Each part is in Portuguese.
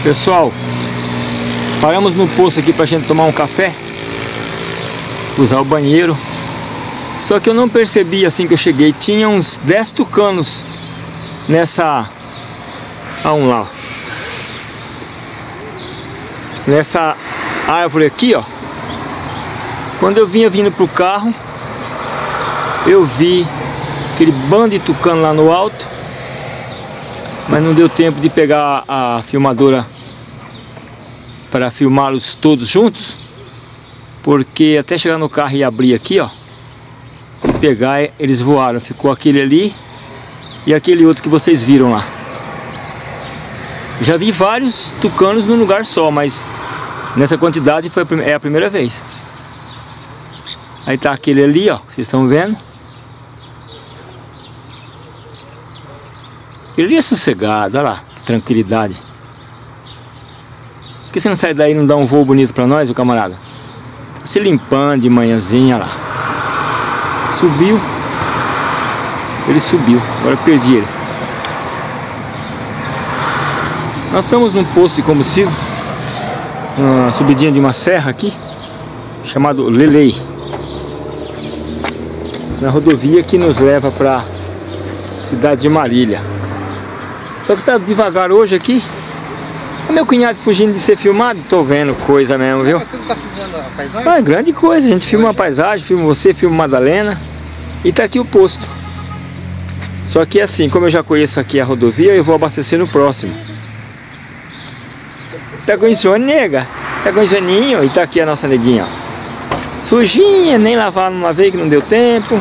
Pessoal, paramos no posto aqui pra gente tomar um café, usar o banheiro. Só que eu não percebi assim que eu cheguei. Tinha uns 10 tucanos nessa... um lá, ó. Nessa árvore aqui, ó. Quando eu vinha vindo pro carro, eu vi aquele bando de tucano lá no alto, mas não deu tempo de pegar a filmadora para filmá-los todos juntos, porque até chegar no carro e abrir aqui, ó, e pegar, eles voaram. Ficou aquele ali e aquele outro que vocês viram lá. Já vi vários tucanos num lugar só, mas nessa quantidade é a primeira vez. Aí tá aquele ali, ó, vocês estão vendo. Ele é sossegado, olha lá, que tranquilidade. Por que você não sai daí e não dá um voo bonito pra nós, o camarada? Tá se limpando de manhãzinha, olha lá. Subiu. Ele subiu, agora eu perdi ele. Nós estamos num posto de combustível, uma subidinha de uma serra aqui, chamado Lelei. Na rodovia que nos leva pra cidade de Marília. Só que tá devagar hoje aqui. O meu cunhado fugindo de ser filmado. Tô vendo coisa mesmo, viu? Você não tá filmando a paisagem? Ah, grande coisa. A gente filma a paisagem, filma você, filma Madalena. E tá aqui o posto. Só que assim, como eu já conheço aqui a rodovia, eu vou abastecer no próximo. Tá com insônia, nega? Tá com soninho? E tá aqui a nossa neguinha, ó. Sujinha, nem lavar numa vez que não deu tempo.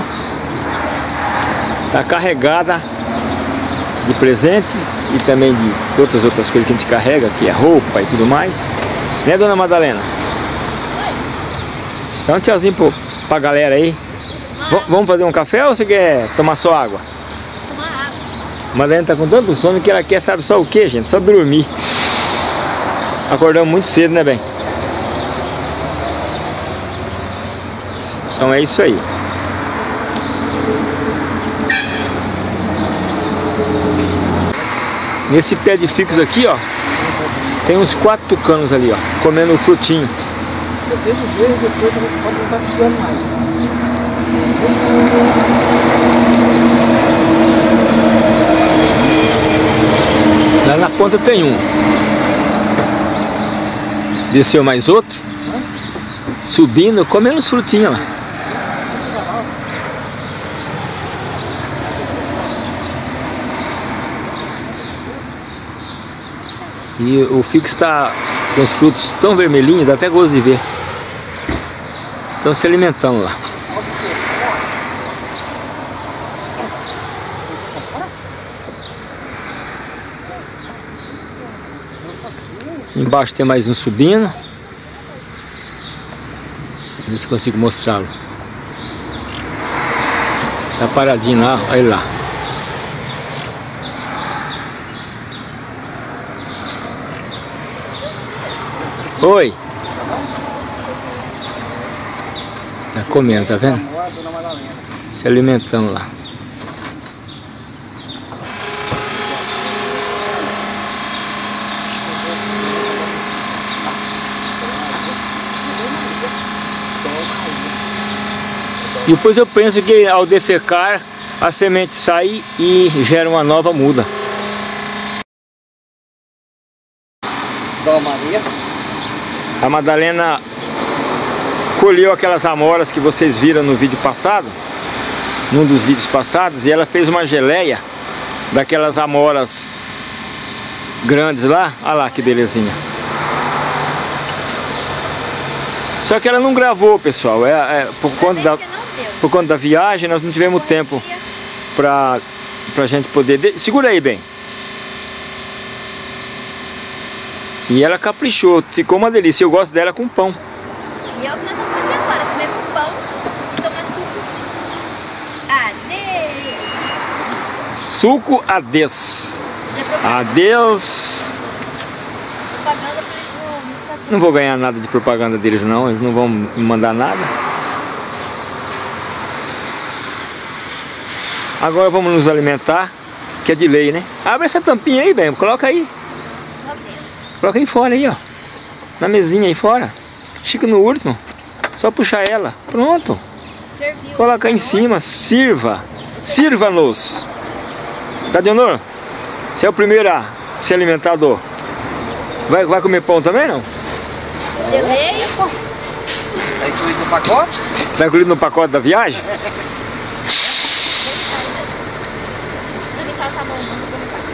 Tá carregada de presentes e também de outras coisas que a gente carrega, que é roupa e tudo mais. Né, dona Madalena? Oi. Dá um tchauzinho pra galera aí. Vamos fazer um café ou você quer tomar só água? Tomar água. A Madalena tá com tanto sono que ela quer, sabe só o que, gente? Só dormir. Acordamos muito cedo, né, bem? Então é isso aí. Nesse pé de ficus aqui, ó, tem uns 4 tucanos ali, ó, comendo o frutinho. Lá na ponta tem um. Desceu mais outro. Subindo, comendo os frutinhos lá. E o ficus está com os frutos tão vermelhinhos, dá até gosto de ver. Estão se alimentando lá. Embaixo tem mais um subindo. Ver se consigo mostrá-lo. Tá paradinho lá, olha ele lá. Oi! Tá comendo, tá vendo? Se alimentando lá. E depois eu penso que ao defecar a semente sai e gera uma nova muda. Dona Maria. A Madalena colheu aquelas amoras que vocês viram no vídeo passado, num dos vídeos passados, e ela fez uma geleia daquelas amoras grandes lá. Olha lá que belezinha. Só que ela não gravou, pessoal, por conta da viagem, nós não tivemos tempo pra gente poder... Segura aí bem. E ela caprichou, ficou uma delícia. Eu gosto dela com pão. E é o que nós vamos fazer agora, comer com pão e tomar suco. Adeus. Suco adeus. Adeus. Propaganda pra eles não vou ganhar nada de propaganda deles não, eles não vão me mandar nada. Agora vamos nos alimentar, que é de lei, né? Abre essa tampinha aí, bem, coloca aí. Coloca aí fora aí, ó. Na mesinha aí fora. Chica no último. Só puxar ela. Pronto. Serviu. Coloca em cima. Sirva. Sirva-nos. Cadionor? Você é o primeiro a se alimentar do... Vai comer pão também, não? Geleia. Tá incluído no pacote? Tá incluído no pacote da viagem? Não precisa limpar com a mão, não.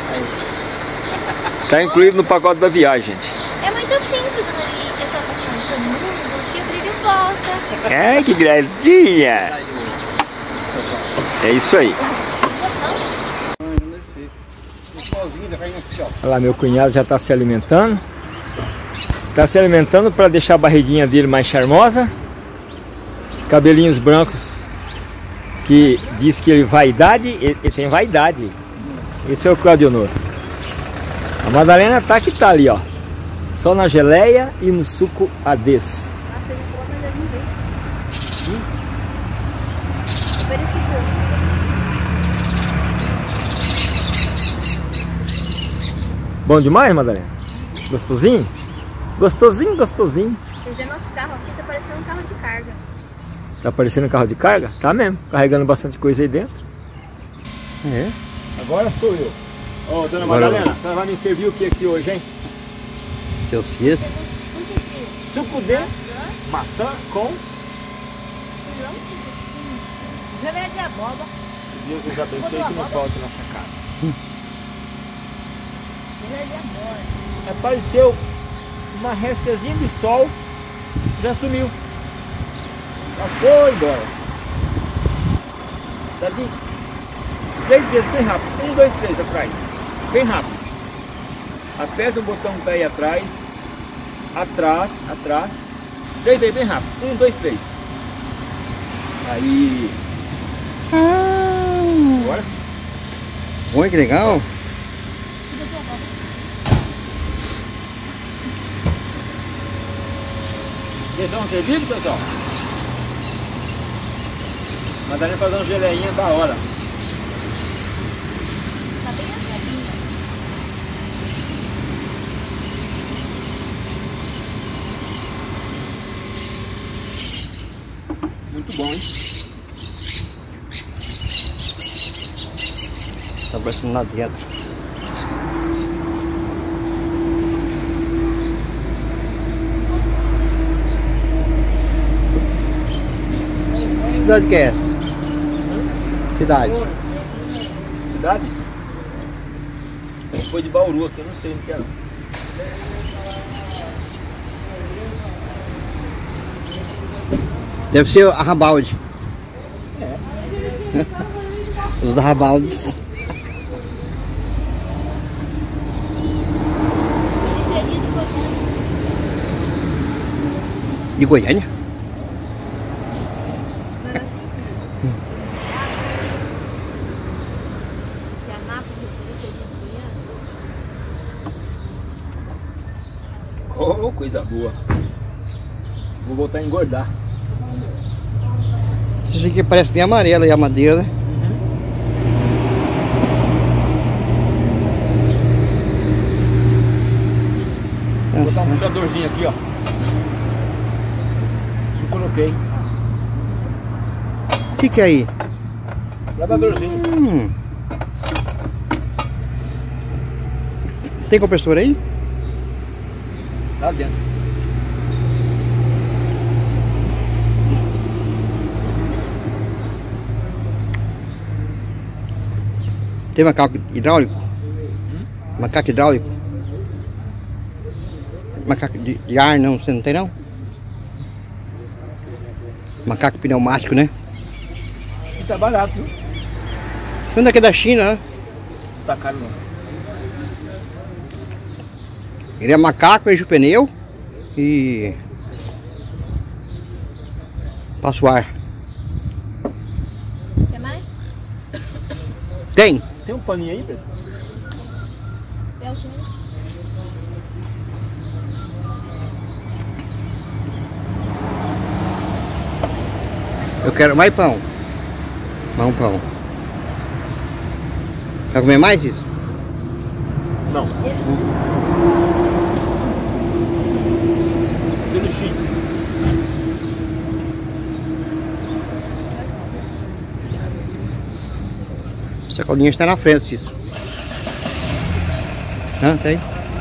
Tá incluído no pacote da viagem, gente. É muito simples, dona Lili. É só passar no canudo que o trilho volta. Ai, que gracinha! É isso aí. Olha lá, meu cunhado já está se alimentando. Está se alimentando para deixar a barriguinha dele mais charmosa. Os cabelinhos brancos que diz que ele vaidade, ele tem vaidade. Esse é o Claudionor. A Madalena tá que tá ali, ó. Só na geleia e no suco Ades. Nossa, ele falou, mas ele não veio. Ofereci pouco. Bom demais, Madalena? Gostosinho? Gostosinho, gostosinho. Vocês vêem nosso carro aqui, tá parecendo um carro de carga. Tá parecendo um carro de carga? Tá mesmo, carregando bastante coisa aí dentro. É. Agora sou eu. Ô, dona Madalena, a senhora vai me servir o que aqui hoje, hein? Seus filhos? Suco de maçã com... Geleia de abóbora. Deus nos abençoe que não falte nessa casa. Geleia de abóbora. Apareceu uma restezinha de sol, já sumiu. Já foi embora. Tá de 3 vezes, bem rápido. 1, 2, 3 atrás. Bem rápido. Aperta o botão que tá aí atrás. Atrás, atrás. 3 vezes, bem rápido. 1, 2, 3. Aí. Agora sim. Oi, que legal. Vocês são servidos, pessoal? Madalena fazer uma geleinha da hora. Tá bem assadinho. Muito bom, hein? Tá parecendo lá dentro. Que cidade que é essa? Cidade. Cidade? Foi de Bauru aqui, eu não sei onde que era. Deve ser Arrabalde. Os Arrabaldes. Periferia de Goiânia. De Goiânia? De Anápolis, periferia de Goiânia. Oh, coisa boa. Vou voltar a engordar. Isso aqui parece bem amarela e a madeira, né? Vou botar um puxadorzinho aqui, ó. Eu coloquei. O que é aí? Lavadorzinho. Tem compressor aí? Lá dentro. Tem macaco hidráulico? Macaco hidráulico? Macaco de ar não, você não tem não? Macaco pneumático, né? E tá barato, viu? Quando é que é da China, né? Tá caro não. Ele é macaco, enche o pneu e passa o ar. Quer mais? Tem? Tem um paninho aí, Pedro? Belginho. Eu quero mais pão. Mais um pão. Quer comer mais isso? Não. Esse não precisa. sacolinha está na frente, Cícero. Ah, tá aí.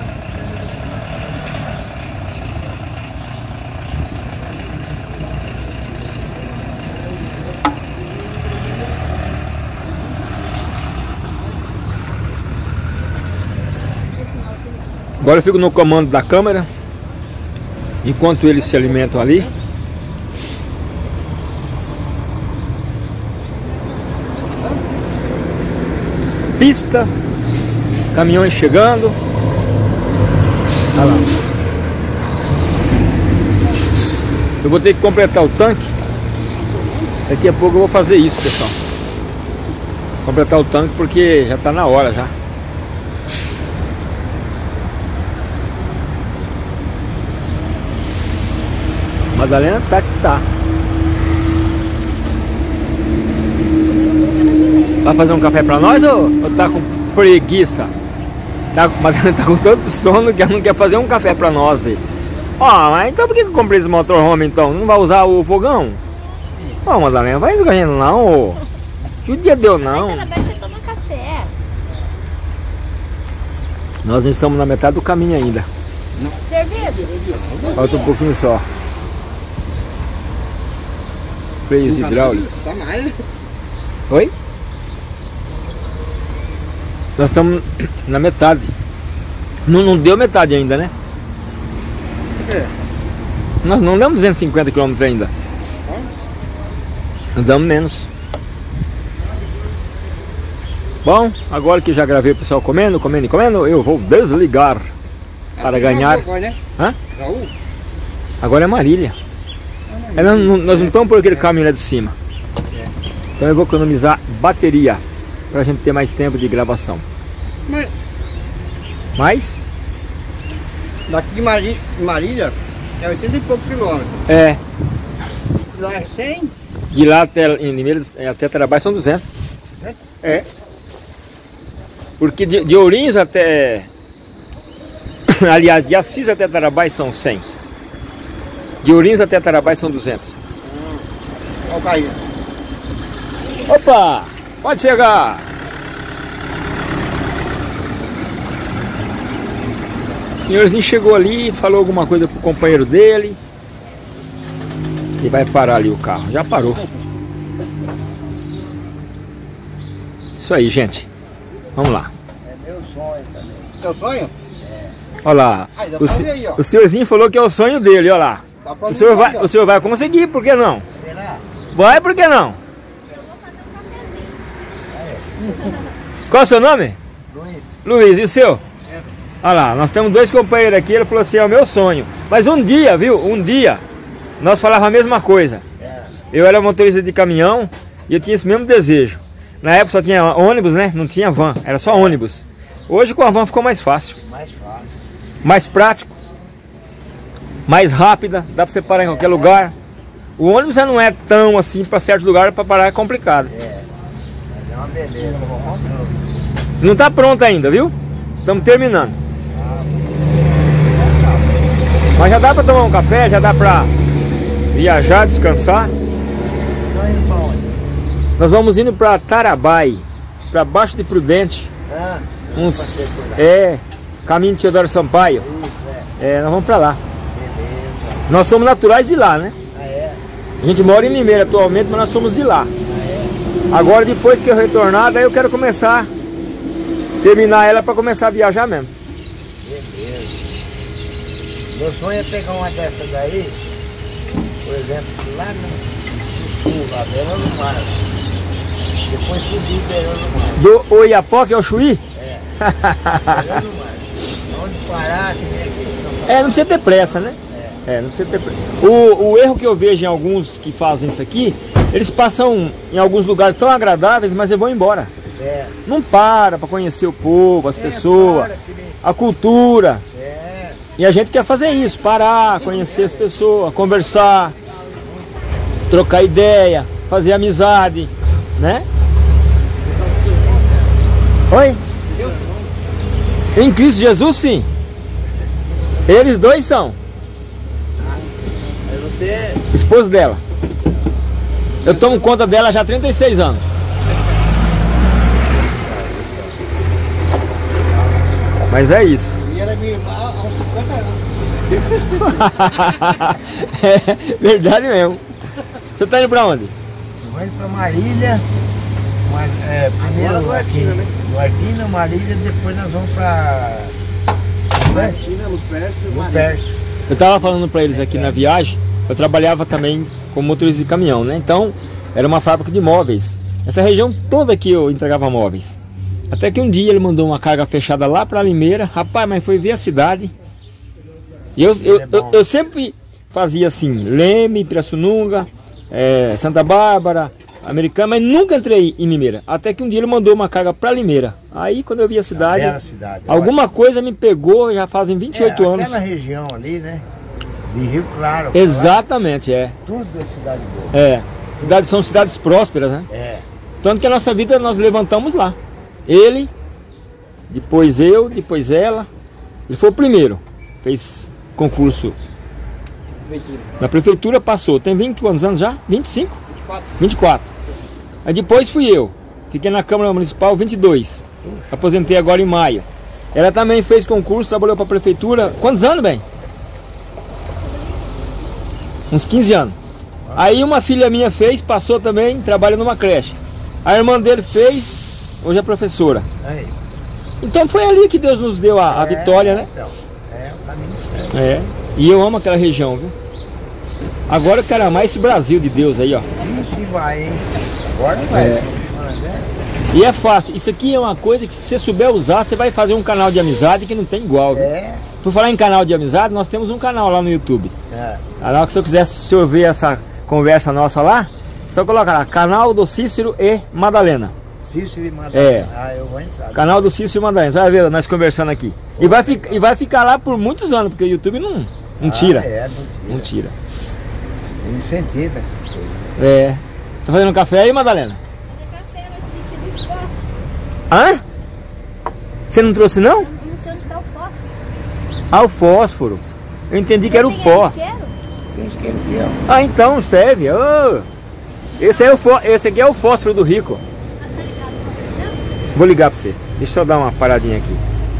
Agora eu fico no comando da câmera, enquanto eles se alimentam ali. Pista, caminhões chegando. Olha lá. Eu vou ter que completar o tanque. Daqui a pouco eu vou fazer isso, pessoal. Completar o tanque porque já está na hora já. Madalena tá que tá. Vai fazer um café pra nós ou tá com preguiça? Madalena tá com tanto sono que ela não quer fazer um café pra nós aí. Ó, mas então por que eu comprei esse motorhome então? Não vai usar o fogão? Ó, Madalena, vai esganhando não, ô. Que o dia deu não. Você toma café. Nós não estamos na metade do caminho ainda. Servido? Falta um pouquinho só. Freios hidráulicos. Só mais. Oi? Nós estamos na metade. Não deu metade ainda, né? Por quê? Nós não damos 250 km ainda. Nós damos menos. Bom, agora que já gravei o pessoal comendo, eu vou desligar para ganhar. Hã? Agora é Marília. Nós não estamos por aquele caminho lá de cima. Então eu vou economizar bateria para a gente ter mais tempo de gravação. Mas? Daqui de Marília é 80 e poucos quilômetros. É. Lá é 100? De lá até Tarabás são 200. É. Porque de Ourinhos até... Aliás, de Assis até Tarabás são 100. De Ourinhos até Tarabás são 200. Olha o caí. Opa! Pode chegar! O senhorzinho chegou ali, falou alguma coisa pro companheiro dele. E vai parar ali o carro. Já parou. Isso aí, gente. Vamos lá. É meu sonho também. Seu sonho? Olha lá. O senhorzinho falou que é o sonho dele, olha lá. Tá O senhor vai conseguir, por que não? Será? Vai, por que não? Eu vou fazer um cafezinho. Qual é o seu nome? Luiz. Luiz, e o seu? Olha lá, nós temos dois companheiros aqui, ele falou assim, é o meu sonho. Mas um dia, viu? Um dia, nós falávamos a mesma coisa. Eu era motorista de caminhão e eu tinha esse mesmo desejo. Na época só tinha ônibus, né? Não tinha van, era só ônibus. Hoje com a van ficou mais fácil. Mais fácil. Mais prático. Mais rápida, dá pra você parar em qualquer lugar. O ônibus já não é tão assim, para certos lugares, para parar é complicado. Mas é uma beleza. Não tá pronto ainda, viu? Estamos terminando. Mas já dá para tomar um café, já dá para viajar, descansar. Nós vamos indo para Tarabai, para baixo de Prudente. Caminho de Teodoro Sampaio. Nós vamos para lá. Nós somos naturais de lá, né? A gente mora em Limeira atualmente, mas nós somos de lá. Agora depois que eu retornar, daí eu quero começar, terminar ela para começar a viajar mesmo. Beleza. Meu sonho é pegar uma dessas daí, por exemplo, lá no sul, lá beirando do mar. Depois subir beirando do mar. Do Oiapoque que é o Chuí? Beirando do mar. Onde parar, que nem aqui em São Paulo. Não precisa ter pressa, né? Não precisa ter pressa. O erro que eu vejo em alguns que fazem isso aqui, eles passam em alguns lugares tão agradáveis, mas vão embora. Não para conhecer o povo, as pessoas, a cultura. E a gente quer fazer isso, parar, conhecer as pessoas, conversar, trocar ideia, fazer amizade, né? Oi? Em Cristo Jesus, sim. Eles dois são. Você... Esposo dela. Eu tomo conta dela já há 36 anos. Mas é isso. E era minha irmã há uns 50 anos. É verdade mesmo. Você tá indo pra onde? Eu vou indo pra Marília. Primeiro Duartina, né? Duartina, Marília, depois nós vamos pra Duartina, Lupércio e Marília. Lupércio. Eu tava falando pra eles aqui na viagem, eu trabalhava também como motorista de caminhão, né? Então, era uma fábrica de móveis. Essa região toda aqui eu entregava móveis. Até que um dia ele mandou uma carga fechada lá pra Limeira. Rapaz, mas foi ver a cidade. E eu sempre fazia assim, Leme, Pirassununga, Santa Bárbara, Americana, mas nunca entrei em Limeira. Até que um dia ele mandou uma carga pra Limeira. Aí quando eu vi a cidade, alguma coisa me pegou, já fazem 28 anos. Aquela região ali, né? De Rio Claro. Exatamente, Tudo é cidade boa. São cidades prósperas, né? É. Tanto que a nossa vida nós levantamos lá. Ele, depois eu, depois ela. Ele foi o primeiro. Fez concurso na prefeitura, passou. Tem 20 anos já? 25? 24. Aí depois fui eu. Fiquei na Câmara Municipal 22. Aposentei agora em maio. Ela também fez concurso, trabalhou para a prefeitura. Quantos anos, bem? Uns 15 anos. Aí uma filha minha fez, passou também, trabalha numa creche. A irmã dele fez, hoje é professora. Aí. Então foi ali que Deus nos deu a vitória, né? Então, o caminho certo. E eu amo aquela região, viu? Agora eu quero amar esse Brasil de Deus aí, ó. Ixi, vai, hein? Agora vai. E é fácil. Isso aqui é uma coisa que se você souber usar, você vai fazer um canal de amizade que não tem igual, viu? Por falar em canal de amizade, nós temos um canal lá no YouTube. Na hora que você quiser ver essa conversa nossa lá, só coloca lá, canal do Cícero e Madalena. Cícero e Madalena. Eu vou entrar. Canal do Cícero e Madalena. Você vai ver nós conversando aqui. E vai ficar lá por muitos anos, porque o YouTube não tira. Não tira. Incentiva essas coisas. Tá fazendo café aí, Madalena? Café, mas esqueci do fósforo. Hã? Você não trouxe não? Eu não sei onde está o fósforo. Ah, o fósforo. Eu entendi que era o pó. Tem isqueiro aqui, ó. Ah, então serve. Oh. Esse aqui é o fósforo do Rico. Tá ligado com a paixão? Vou ligar pra você. Deixa eu dar uma paradinha aqui.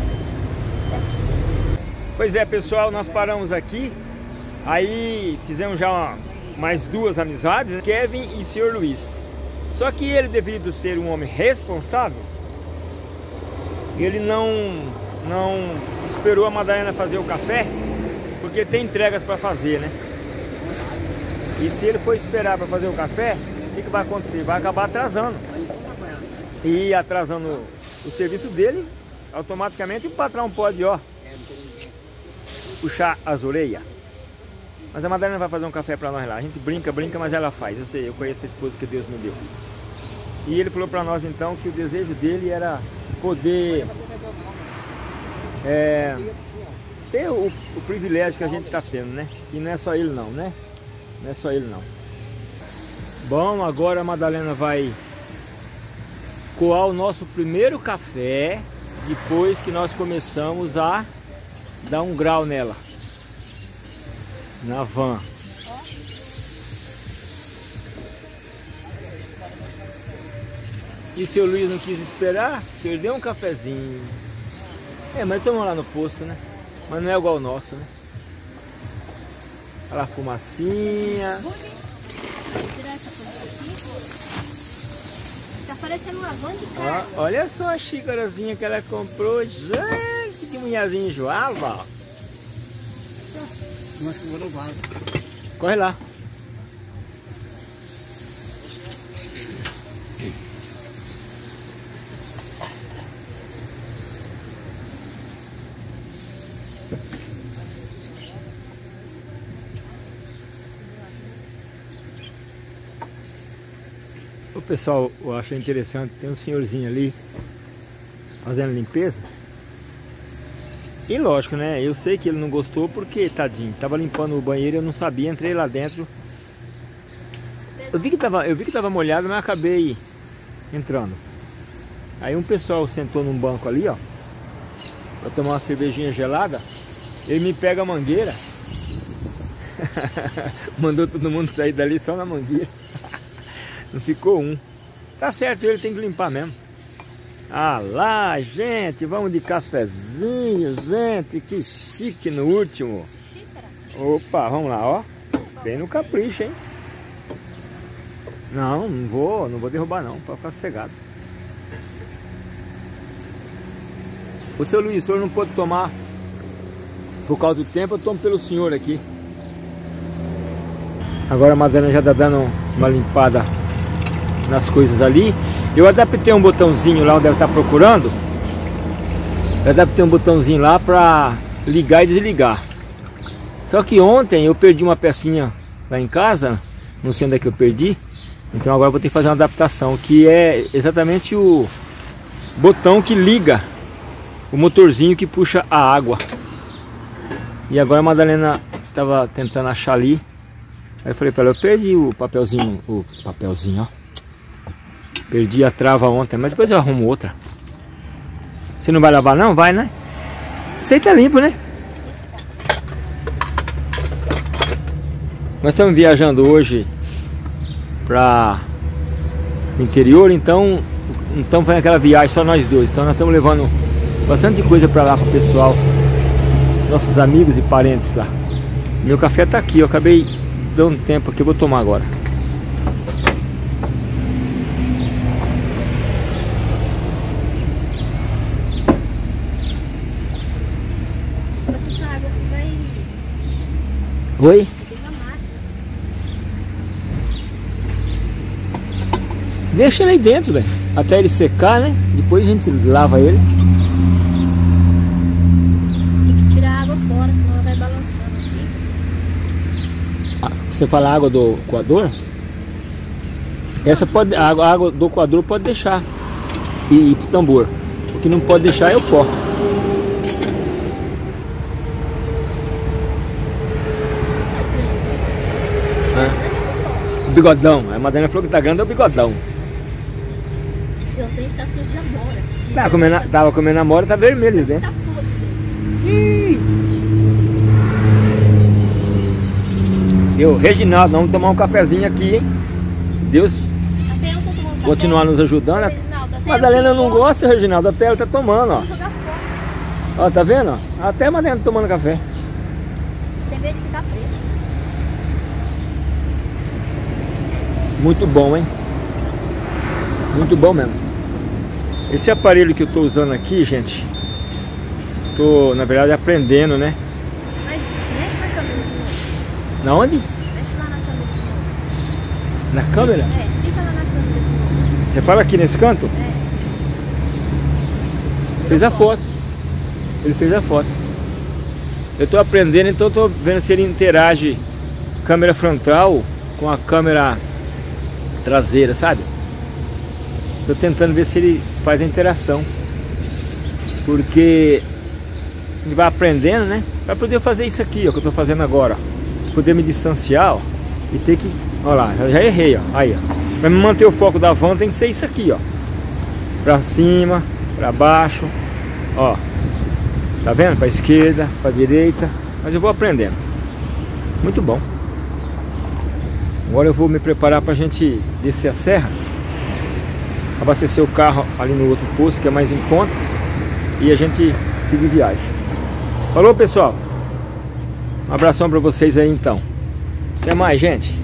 Pois é, pessoal, nós paramos aqui. Aí fizemos já mais duas amizades, né? Kevin e Sr. Luiz. Só que ele, devido ser um homem responsável, ele não esperou a Madalena fazer o café, porque tem entregas para fazer, né? E se ele for esperar para fazer o café, o que vai acontecer? Vai acabar atrasando. E atrasando o serviço dele, automaticamente o patrão pode, ó, puxar as orelhas. Mas a Madalena vai fazer um café para nós lá. A gente brinca, mas ela faz. Eu sei, eu conheço a esposa que Deus me deu. E ele falou para nós então que o desejo dele era poder ter o privilégio que a gente está tendo, né? E não é só ele não, né? Não é só ele não. Bom, agora a Madalena vai coar o nosso primeiro café depois que nós começamos a dar um grau nela. Na van. E o seu Luiz não quis esperar, perdeu um cafezinho. Mas tomamos lá no posto, né? Mas não é igual o nosso, né? Olha a fumacinha. Vou tirar essa coisa aqui. Tá parecendo uma van de carne. Olha só a xícarazinha que ela comprou. Gente, que mulherzinha enjoada. Acho que vou levar. Corre lá. O pessoal, eu achei interessante, tem um senhorzinho ali fazendo limpeza. E lógico, né? Eu sei que ele não gostou porque, tadinho, tava limpando o banheiro, eu não sabia, entrei lá dentro. Eu vi que tava molhado, mas acabei entrando. Aí um pessoal sentou num banco ali, ó, pra tomar uma cervejinha gelada. Ele me pega a mangueira. Mandou todo mundo sair dali só na mangueira. Não ficou um. Tá certo, ele tem que limpar mesmo. Ah lá, gente, vamos de cafezinho, gente, que chique no último. Opa, vamos lá, ó. Bem no capricho, hein? Não vou derrubar não, para ficar sossegado. Ô seu Luiz, o senhor não pode tomar por causa do tempo, eu tomo pelo senhor aqui. Agora a Madalena já está dando uma limpada nas coisas ali. Eu adaptei um botãozinho lá onde ela está procurando. Eu adaptei um botãozinho lá para ligar e desligar. Só que ontem eu perdi uma pecinha lá em casa, não sei onde é que eu perdi. Então agora eu vou ter que fazer uma adaptação, que é exatamente o botão que liga o motorzinho que puxa a água. E agora a Madalena estava tentando achar ali. Aí eu falei para ela, eu perdi o papelzinho, ó. Perdi a trava ontem, mas depois eu arrumo outra. Você não vai lavar não? Vai, né? Isso aí tá limpo, né? Nós estamos viajando hoje para o interior, então não estamos fazendo aquela viagem só nós dois. Então nós estamos levando bastante coisa para lá para o pessoal, nossos amigos e parentes lá. Meu café tá aqui, eu acabei dando tempo aqui, eu vou tomar agora. Essa água aqui vai Oi? derramar. Deixa ele aí dentro, velho, até ele secar, né? Depois a gente lava ele. Tem que tirar a água fora, senão ela vai balançando aqui. Você fala a água do coador? Essa pode, a água do coador pode deixar e ir pro tambor. O que não pode deixar é o pó. O bigodão, a Madalena falou que tá grande é o bigodão. Seus dentes estão sujos de amora. Tava comendo amora, tá vermelho os dentes. Tá podre dentro. Seu Reginaldo, vamos tomar um cafezinho aqui, hein? Deus Até eu tô tomando café. continuar nos ajudando. Seu Reginaldo, até Madalena eu não tô- gosta, Reginaldo, até ela tá tomando, ó. Vou jogar fora. Ó, tá vendo? Até a Madalena tomando café. Tem medo de ficar preto. Muito bom, hein? Muito bom mesmo. Esse aparelho que eu tô usando aqui, gente, tô, na verdade, aprendendo, né? Mas mexe na câmera. Na onde? Mexe lá na câmera. Na câmera? É, fica lá na câmera. Você fala aqui nesse canto? É. Fez a foto. Ele fez a foto. Eu tô aprendendo, então eu tô vendo se ele interage câmera frontal com a câmera traseira, sabe? Tô tentando ver se ele faz a interação. Porque ele vai aprendendo, né? Vai poder fazer isso aqui, ó, que eu tô fazendo agora, ó. Poder me distanciar, ó, e ter que... Ó lá, eu já errei, ó. Aí, ó. Pra me manter o foco da van tem que ser isso aqui, ó. Pra cima, pra baixo, ó. Tá vendo? Pra esquerda, pra direita. Mas eu vou aprendendo. Muito bom. Agora eu vou me preparar pra gente descer a serra, abastecer o carro ali no outro posto, que é mais em conta, e a gente seguir viagem. Falou, pessoal? Um abração pra vocês aí, então. Até mais, gente.